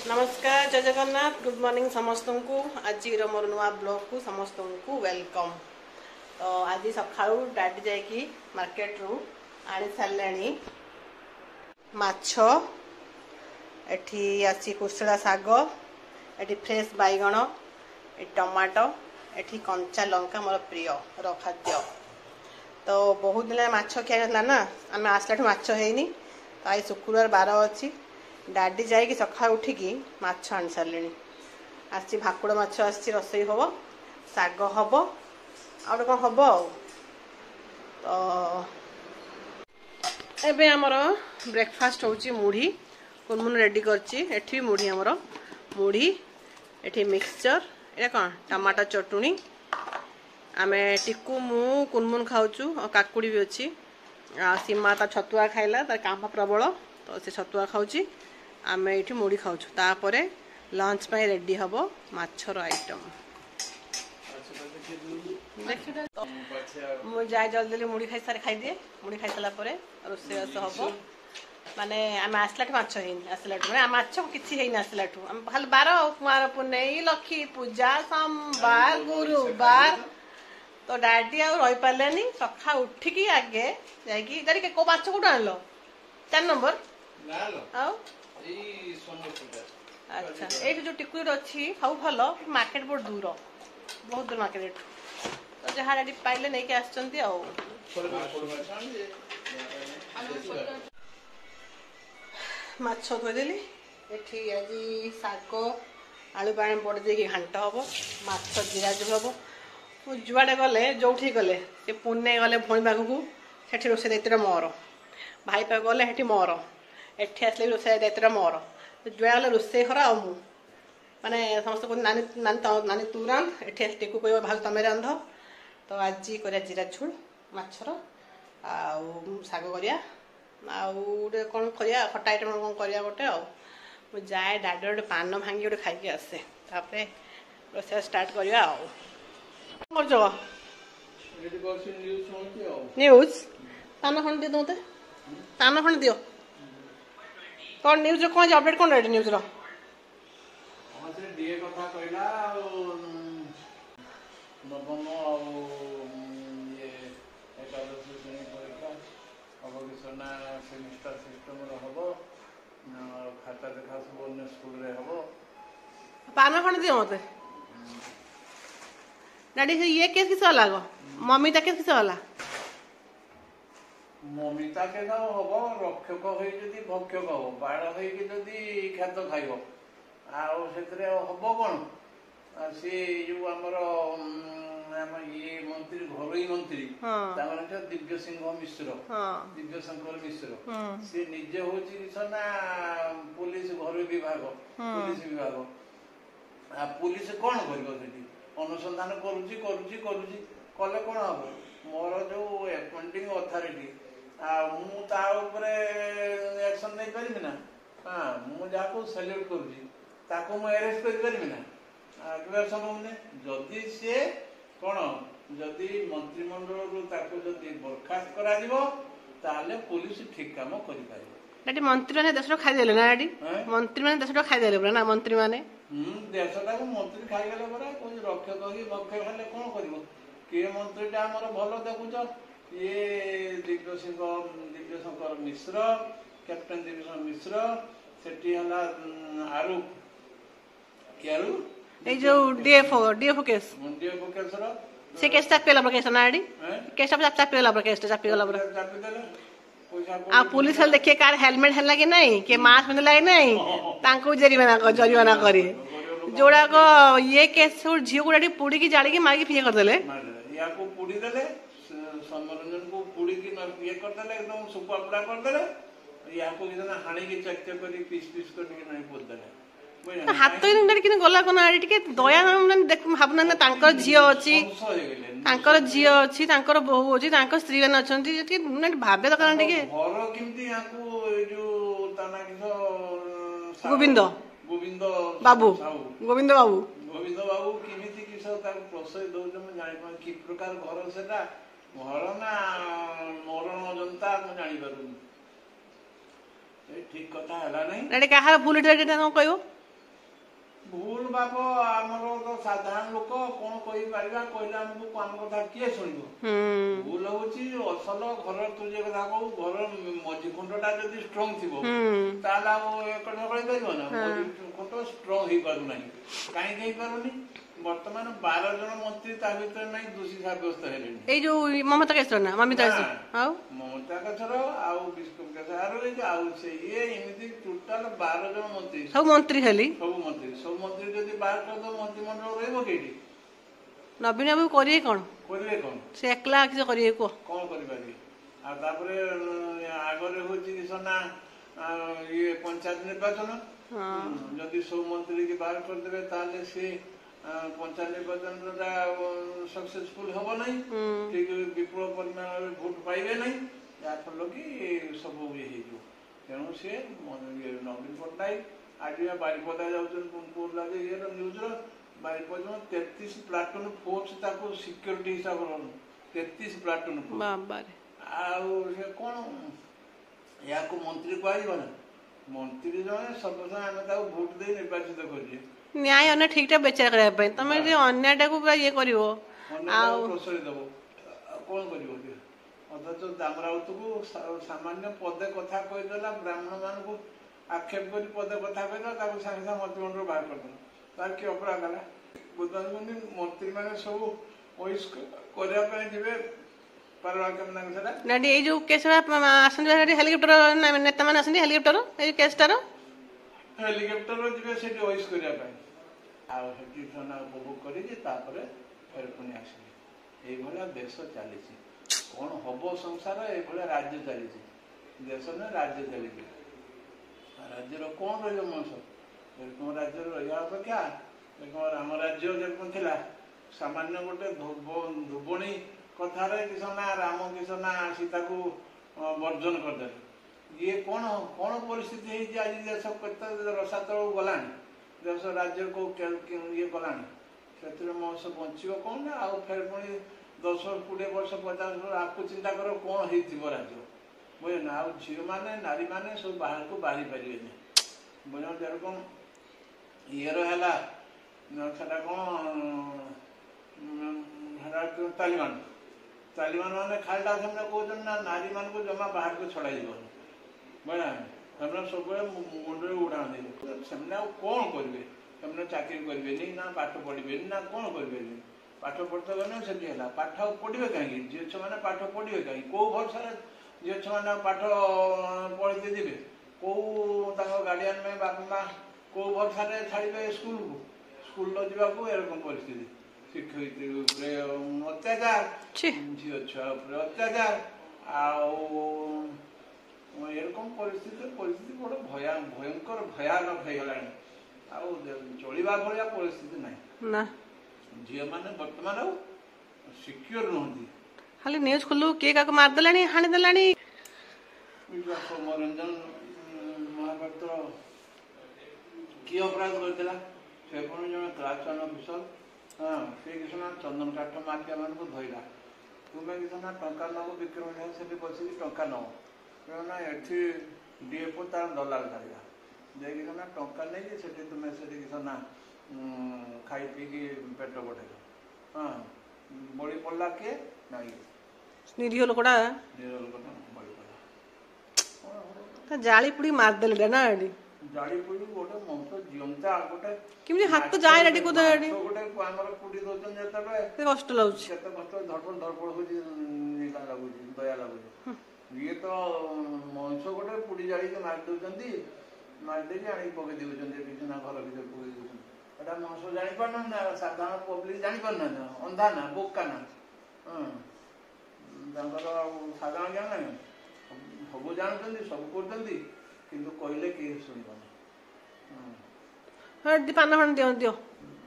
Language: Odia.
नमस्कार जय जगन्नाथ गुड मॉर्निंग समस्त को आज मोर नुआ ब्लॉग को समस्त को वेलकम। तो आज सका डाडी जाकि मार्केट रू आनी सारे माछ एठी आसी कुशला साग एठी फ्रेश बैगण ए टमाटो एठी कंचा लंका मोर प्रिय खाद्य। तो बहुत दिन माछ खाई ना आम आसला माछ हैनी। तो आज शुक्रवार बार अच्छी डाडी जाकि सका उठिकी माछ आनी सारे आसी भाकुड़ माछ आसी रोसई हम साग हम आ कौन हम तो एबे आमर ब्रेकफास्ट होची मुढ़ी कुनमुन रेडी करछि मुढ़ी आमर मुढ़ी एठी मिक्सचर ए कौन टमाटर चटुनी आमे टिकू मु कुनमुन खाऊचु और काकुड़ी भी अच्छी सीमा ता छतुआ खाइला तार काम प्रबल तो से छतुआ खाऊची आमे ये मुढ़ी खाऊँ तापर लंच पे रेडी हम माछर आइटम मुझे जाए जल्दी जल्दी मुढ़ी खाई सारे खाईदिए मुढ़ी खाई सारा रोषेईबास हम माने आम आसला माछ आसला मैंने माछ किसी आसला खाली बार कुआर पुनई लक्ष्मी पूजा सोमवार गुरुवार तो डाडी आ रही पारे सका उठिकी आगे जाकि को माछ कौट आन 4 नंबर अच्छा ये जो टिकुर अच्छी सब भल मार्केट बहुत दूर मार्केट तो जहाँ डाडी पाइले नहीं के आसचंती माछ धोदेली एठी आज साग आलू पानी बड़ दे घाट हम माछ जीरा झोल हम जुआड़े गले जो गले से पुणे गले भणी पाखक से रोषे दायित्व मोर भाई पाख गले हेटी मोर एठी आसले रोषे दायित्व मोर जुआ गले रोषे कर माने समस्त नानी नानी नानी तू रांध एठी टेकू कह भाव तुम रांध। तो आज कर जीरा झोल माछर आग कर कौन कर खटा आइटम कौन कर गोटे मुझे जाए डाडी गोटे पान भांगी गोटे खाई आसे तापर रोषे स्टार्ट करवा न्यूज पान खंड दिए मत पान खंड दियो कौन न्यूज कौन अपडेट कौन रही न्यूज पान खंड दियो मत डाडी ये केस किस वाला गो मम्मीता केस किस वाला ममिता के ना हबो रक्षक होई जदी भक्षक हो बाड़ होई कि जदी खाद्य खाइबो आ सेतरे हबो कोन से जो हमर ये मंत्री घरोई मंत्री तामर दिव्य सिंह मिश्र दिव्य शंकर मिश्र से निजे होची सना पुलिस घरोई विभाग पुलिस विभाग आ पुलिस कोन करबो सेठी अनुसंधान करूची करूची करूची कले कोन हबो मोर जो अपॉइंटिंग अथॉरिटी मु ता ऊपर एक्शन नहीं करी ना हां मु जाको सैल्यूट करूची ताको मु अरेस्ट कर करबी ना केबे संभव ने जदी से कोन जदी मंत्रिमंडल रु ताको जदी बरखास्त करा दिबो ताले पुलिस ठीक काम करि पाइबो डाडी मंत्री माने देश खाई देले ना डाडी मंत्री माने देश खाई देले ना मंत्री माने देशटा को मंत्री खाई गेले परा कोई रक्षक की भक्षक खाले कोन करबो के मंत्रीटा हमर भलो देखुछ ये दिव्य शंकर मिश्र कैप्टन दिव्य मिश्र सेठी हला आरु केरु ए जो डीएफओ केस रो से केस चापेला केस नाडी केस चापेला केस चापेला चापी देले पैसा आ पुलिस वाले देखिए कार हेलमेट है कि नहीं के मास्क पहनला कि नहीं तांको जरिमाना करी जोड़ा को ये केस झील गुड़ा पुड़ी की जाड़ी की मार की कर देले या को पुड़ी देले मनोरंजन को पुड़ी की ये कर देले एकदम सुपापड़ा कर देले या को इतना हाणी की चक चक करी पीस पीस कर के नहीं बोल देले हाथ तो इंडर कि गला कोन आडी टिके दया मन देख भावना ना तांकर झियो अछि तांकर झियो अछि तांकर बहु अछि तांकर स्त्री मन अछंती जे न भाबे त कन टिके घर किमती या को जो ताना किसो गोविंद बाबू किमिति किसो ता प्रसय दौ जम जानि पा कि प्रकार घर सेटा घर ना मरण जनता म जानि पारु ठीक कथा हला नहीं डाडी कहार भूल डाडी न कहयो ଭୁଲ ବାପ ଆମର ତ ସାଧାରଣ ଲୋକ କଣ କହିପାରିବା, କହିଲେ ଆମକୁ ଆମ କଥା କିଏ ଶୁଣିବ? ଭୁଲ ହଉଛି ଅସଲ ଘର, ତୁ ଯେ କଥା କହୁ ଘର ମଝି ଖୁଣ୍ଟଟା ଯଦି ଷ୍ଟ୍ରଙ୍ଗ ଥିବ ତାହେଲେ ଆଉ ଏକଡ କରିପାରିବ ନା? ମଝି ଖୁଣ୍ଟ ଷ୍ଟ୍ରଙ୍ଗ ହେଇପାରୁନାହିଁ। କାହିଁକି ହେଇପାରୁନି? ବର୍ତ୍ତମାନ 12 ଜଣ ମନ୍ତ୍ରୀ ତା ଭିତରେ ନାହିଁ ଦୋଷୀ ସାବ୍ୟସ୍ତ ହେଲେଣି। ଏଇ ଯୋଉ ମମତା କେଶର ନା ମମିତା ଆଉ ମମତା କେଶର ଆଉ ବିଷ୍ଣୁ କେଶର ଆଉ ସେ ଇଏ ଏମିତି ଟୋଟାଲ 12 ଜଣ ମନ୍ତ୍ରୀ, ସବୁ ମନ୍ତ୍ରୀ ଖାଲି ସବୁ ମନ୍ତ୍ରୀ ଯଦି ବାହାର କରିଦବ ମନ୍ତ୍ରିମଣ୍ଡଳ ରହିବ କେଠି? ନବୀନ ବାବୁ କରିବେ କଣ? ସେ ଏକଲା କିଛି କରିବେ କୁହ? କଣ କରିପାରିବେ? ଆଉ ତାପରେ ଆଗରେ ହଉଛି କିସନା ଇଏ ପଞ୍ଚାୟତ ନିର୍ବାଚନ, ଯଦି ସବୁ ମନ୍ତ୍ରୀ କି ବାହାର କରିଦେବେ ତାହେଲେ ସେ ପଞ୍ଚାୟତ ନିର୍ବାଚନଟା ସକ୍ସେସଫୁଲ ହବ ନାହିଁ, ଠିକ ବିପୁଳ ପରିମାଣରେ ଭୋଟ ପାଇବେ ନାହିଁ, ଯାହାଫଳରେ କି ସବୁ ଇଏ ହେଇଯିବ। ତେଣୁ ସେ ନବୀନ ପଟ୍ଟନାୟକ ଆଜି ବାରିପଦା ଯାଉଛନ୍ତି ଇଏର ନ୍ୟୁଜର, ବାରିପଦା 33 ପ୍ଲାଟୁନ ଫୋର୍ସ ତାକୁ ସିକ୍ୟୁରିଟି ହିସାବରେ 33 ପ୍ଲାଟୁନ ଆଉ ସେ କଣ ଏହାକୁ ମନ୍ତ୍ରୀ କୁହାଯିବ ନା? ମନ୍ତ୍ରୀ ଜଣେ ସର୍ବଦା ଆମେ ତାକୁ ଭୋଟ ଦେଇ ନିର୍ବାଚିତ କରିଛେ ନ୍ୟାୟ ଅନ୍ୟ ଠିକଟା ବିଚାର କରିବା ପାଇଁ, ତମେ ଯଦି ଅନ୍ୟଟାକୁ ଇଏ କରିବ ଆଉ ପ୍ରଶ୍ରୟ ଦବ ଆଉ କଣ କରିବ? ଅଥଚ ଦାମରାଉତକୁ ସାମାନ୍ୟ ପଦେ କଥା କହିଦେଲା, ବ୍ରାହ୍ମଣ ମାନଙ୍କୁ ଆକ୍ଷେପ କରି ପଦେ କଥା କହିଦେଲା, ତାକୁ ସାଙ୍ଗେ ସାଙ୍ଗେ ମନ୍ତ୍ରିମଣ୍ଡଳ ବାହାର କରିଦେଲା। ତାର କି ଅପରାଧ ହେଲା? ବୁଝୁଛନ୍ତି ମନ୍ତ୍ରୀ ମାନେ ସବୁ କରିବା ପାଇଁ ଯିବେ ଏଇ ଯୋଉ କେସ୍ ଆସନ୍ତି ହେଲିକପ୍ଟର ନେତା ମାନେ ଆସନ୍ତି, ହେଲିକପ୍ଟର ଏଇ କେସ୍ଟାର ହେଲିକପ୍ଟର ଯିବେ ସେଠି ଓଏସ୍ କରିବା ପାଇଁ, ଆଉ ସେଠି ଉପଭୋଗ କରିକି ତାପରେ ଫେର ପୁଣି ଆସିବେ। ଏଇଭଳିଆ ଦେଶ ଚାଲିଛି। କଣ ହବ ସଂସାର? ଏଇଭଳିଆ ରାଜ୍ୟ ଚାଲିଛି। ଦେଶ ନୁହେଁ ରାଜ୍ୟ ଚାଲିଛି। ରାଜ୍ୟର କଣ ରହିବ ମଣିଷ? ଯେରକମ ରାଜ୍ୟରେ ରହିବା ଅପେକ୍ଷା ଆମ ରାଜ୍ୟ ଯେରକମ ଥିଲା, ସାମାନ୍ୟ ଗୋଟେ ଧୁବଣୀ କଥାରେ କିସନା ରାମ କିସନା ସୀତାକୁ ବର୍ଜନ କରିଦେଲେ। ଇଏ କଣ କଣ ପରିସ୍ଥିତି ହେଇଛି ଆଜି? ଦେଶ କେତେ ରସାତଳକୁ ଗଲାଣି, ଦେଶ ରାଜ୍ୟ କୋଉ ଇଏ କଲାଣି, ସେଥିରେ ମଣିଷ ବଞ୍ଚିବ କଣ ନା? ଆଉ ଫେର ପୁଣି 10, 20 ବର୍ଷ 50 ବର୍ଷ ଆକୁ ଚିନ୍ତା କର କଣ ହେଇଥିବ ରାଜ୍ୟ, ବୁଝେ ନା? ଆଉ ଝିଅମାନେ ନାରୀମାନେ ସବୁ ବାହାରକୁ ବାହାରି ପାରିବେନି, ବୁଝ? ଯେରକମ ଇଏର ହେଲା ସେଟା କଣ ତାଲିବାନ ମାନେ ଖାଲିଟା ସେମାନେ କହୁଛନ୍ତି ନା ନାରୀ ମାନଙ୍କୁ ଜମା ବାହାରକୁ ଛଡାଯିବନି, ବୁଝିଲା? ସେମାନେ ସବୁବେଳେ ମୁଣ୍ଡରେ ଉଡାନ୍ତି। ସେମାନେ ଆଉ କଣ କରିବେ? ସେମାନେ ଚାକିରି କରିବେନି ନା ପାଠ ପଢିବେନି ନା କଣ କରିବେନି? ପାଠ ପଢିତେ ଗଲେ ସେଠି ହେଲା, ପାଠ ଆଉ ପଢିବେ କାହିଁକି? ଝିଅ ଛୁଆମାନେ ପାଠ ପଢିବେ କାହିଁକି? କୋଉ ଭରସାରେ ଝିଅ ଛୁଆମାନେ ପାଠ ପଢିତେ ଯିବେ? କୋଉ ତାଙ୍କ ଗାର୍ଡିଆନ ପାଇଁ ବାପା ମା କୋଉ ଭରସାରେ ଛାଡିବେ ସ୍କୁଲକୁ? ସ୍କୁଲ ନ ଯିବାକୁ ଏରକମ ପରିସ୍ଥିତି। ଶିକ୍ଷୟିତ୍ରୀ ଉପରେ ଅତ୍ୟାଚାର, ଝିଅ ଛୁଆ ଉପରେ ଅତ୍ୟାଚାର, ଆଉ ଏରକମ ପରିସ୍ଥିତି ବଡ ଭୟଙ୍କର ଭୟାନକ ହେଇଗଲାଣି। ଆଉ ଚଳିବା ଭଳିଆ ପରିସ୍ଥିତି ନାହିଁ। ଝିଅ ମାନେ ବର୍ତ୍ତମାନ ଆଉ ସିକ୍ୟୁର ନୁହନ୍ତି। ଖାଲି ନ୍ୟୁଜ ଖୋଲୁ କିଏ କାହାକୁ ମାରିଦେଲାଣି, ହାଣିଦେଲାଣି। ସୌମ୍ୟରଞ୍ଜନ ମହାପାତ୍ର କିଏ ଅପରାଧ କରିଥିଲା? ସେ ପୁଣି ଜଣେ କ୍ଲାସ 1 ଅଫିସର, ସେ କିଛି ଚନ୍ଦନ କାଠ ମାଫିଆ ମାନଙ୍କୁ ଧଇଲା। ତୁମେ କିଛି ଟଙ୍କା ନବ, ବିକ୍ରମ ସେଠି ବସିକି ଟଙ୍କା ନବ, ନା ଏଠି ଡିଏଫଓ ତାର ଦଲାଲ ଧରିଲା ଯାଇକି ଟଙ୍କା ନେଇକି ସେଠି ତୁମେ ସେଠି କିଛି ଖାଇ ପିଇକି ପେଟ ବଢେଇଲ। ବଳି ପଡିଲା କିଏ? ନାଇଁ ନିରୀହ ଲୋକଟା ବଳି ପଡିଲା। ଜାଳି ପୁଡି ମାରିଦେଲେ ନା? ଜାଳି ପୁଡି ଗୋଟେ ମଣିଷ ଜିଅନ୍ତା ଗୋଟେ କେମିତି ହାତ ଯାଏ ଗୋଟେ ଆମର ପୁଡି ଦଉଛନ୍ତି ଯେତେବେଳେ କଷ୍ଟ ଲାଗୁଛି, କେତେ କଷ୍ଟ ଧଡ଼ପଡ଼ ହଉଛି, ଲାଗୁଛି, ଦୟା ଲାଗୁଛି। ଇଏ ତ ମଣିଷ ଗୋଟେ ପୁଡି ଜାଳିକି ମାରି ଦଉଛନ୍ତି, ମାରି ଦେଇକି ଆଣିକି ପକେଇ ଦେଉଛନ୍ତି କିଛି ନା ଘର ଭିତରେ ପକେଇ ଦଉଛନ୍ତି। ଏଟା ମଣିଷ ଜାଣିପାରୁନାହାନ୍ତି ନା, ସାଧାରଣ ପବ୍ଲିକ ଜାଣିପାରୁନାହାନ୍ତି ନା, ଅନ୍ଧା ନା ବୋକା ନା? ତାଙ୍କର ସାଧାରଣ ଜ୍ଞାନ ନାହିଁ, ସବୁ ଜାଣୁଛନ୍ତି, ସବୁ କରୁଛନ୍ତି, କିନ୍ତୁ କହିଲେ କେହି ଶୁଣିବନି। ପାନ ଫାନ ଦିଅ।